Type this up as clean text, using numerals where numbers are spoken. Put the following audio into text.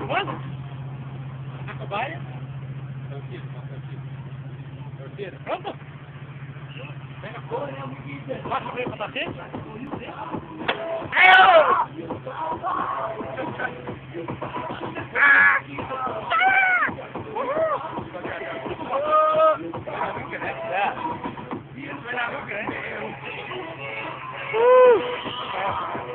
What? Nakabayan? Pronto? Passa bem pra bater? Vai